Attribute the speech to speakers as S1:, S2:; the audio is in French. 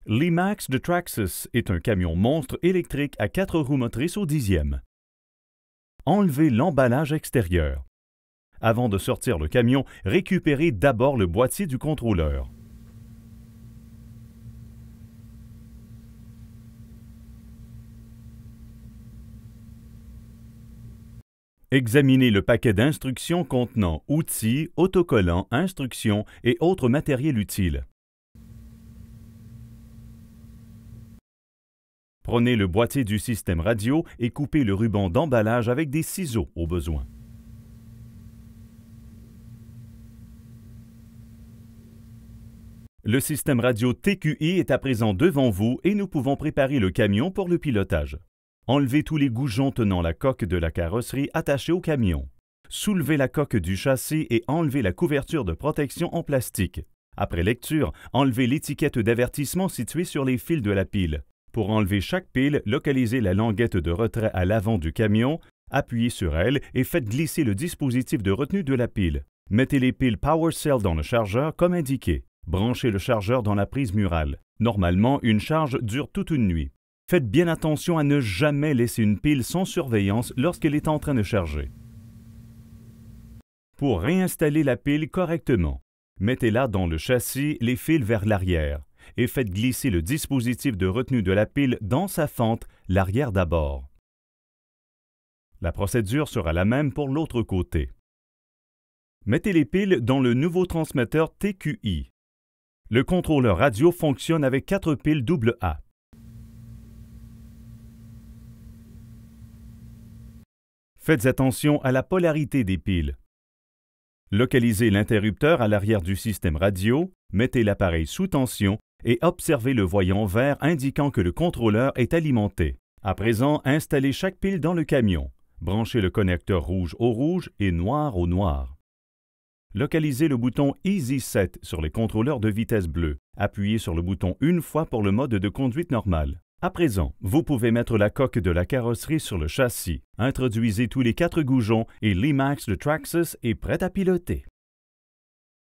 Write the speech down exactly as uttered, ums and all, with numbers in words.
S1: L'E-Max de Traxxas est un camion monstre électrique à quatre roues motrices au dixième. Enlevez l'emballage extérieur. Avant de sortir le camion, récupérez d'abord le boîtier du contrôleur. Examinez le paquet d'instructions contenant outils, autocollants, instructions et autres matériels utiles. Prenez le boîtier du système radio et coupez le ruban d'emballage avec des ciseaux au besoin. Le système radio T Q I est à présent devant vous et nous pouvons préparer le camion pour le pilotage. Enlevez tous les goujons tenant la coque de la carrosserie attachée au camion. Soulevez la coque du châssis et enlevez la couverture de protection en plastique. Après lecture, enlevez l'étiquette d'avertissement située sur les fils de la pile. Pour enlever chaque pile, localisez la languette de retrait à l'avant du camion, appuyez sur elle et faites glisser le dispositif de retenue de la pile. Mettez les piles PowerCell dans le chargeur comme indiqué. Branchez le chargeur dans la prise murale. Normalement, une charge dure toute une nuit. Faites bien attention à ne jamais laisser une pile sans surveillance lorsqu'elle est en train de charger. Pour réinstaller la pile correctement, mettez-la dans le châssis, les fils vers l'arrière, et faites glisser le dispositif de retenue de la pile dans sa fente, l'arrière d'abord. La procédure sera la même pour l'autre côté. Mettez les piles dans le nouveau transmetteur T Q I. Le contrôleur radio fonctionne avec quatre piles double A. Faites attention à la polarité des piles. Localisez l'interrupteur à l'arrière du système radio, mettez l'appareil sous tension et observez le voyant vert indiquant que le contrôleur est alimenté. À présent, installez chaque pile dans le camion. Branchez le connecteur rouge au rouge et noir au noir. Localisez le bouton Easy Set sur les contrôleurs de vitesse bleue. Appuyez sur le bouton une fois pour le mode de conduite normal. À présent, vous pouvez mettre la coque de la carrosserie sur le châssis. Introduisez tous les quatre goujons et l'E-Max de Traxxas est prêt à piloter.